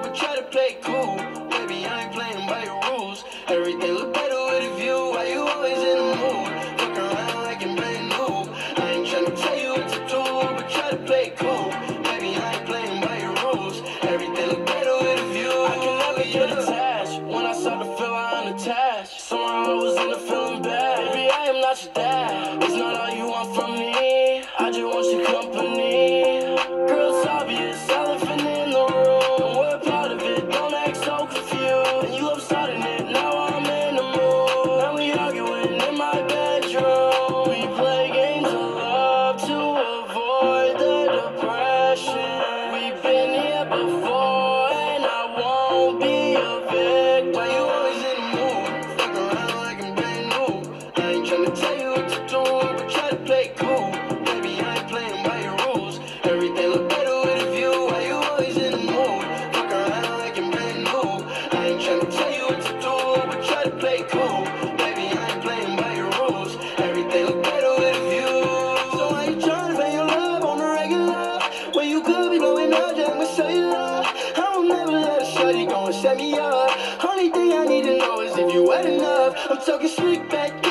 but try to play cool. Baby, I ain't playing by your rules. Everything look better with a view. Why you always in the mood? Fuck around like you're brand new. I ain't tryna tell you what to do, but try to play cool. Baby, I ain't playing by your rules. Everything look better with a view. I can never get attached. When I start to feel I unattached, somehow I was in the feeling bad. Baby, I am not your dad. It's not all you want from me. I just want your company. Girl, it's obvious, elephant in the room. We're part of it, don't act so confused. And you love starting it, now I'm in the mood. Now we arguing in my bedroom. We play games of love to avoid the depression. We've been here before, and I won't be a victim. Why you always in the mood? Fuck around like I'm brand new. I ain't tryna tell you what to do, but try to play cool. Baby, I ain't playing by your rules. Everything look better with a view. Why you always in the mood? Fuck around like I'm brand new. I ain't tryna tell you what to do, but try to play cool. Baby, I ain't playing by your rules. Everything look better with a view. So I ain't tryna play your love on the regular. When you could be blowing up just with cellular. I don't never let a shorty go and set me up. Only thing I need to know is if you wet enough. I'm talking slick back.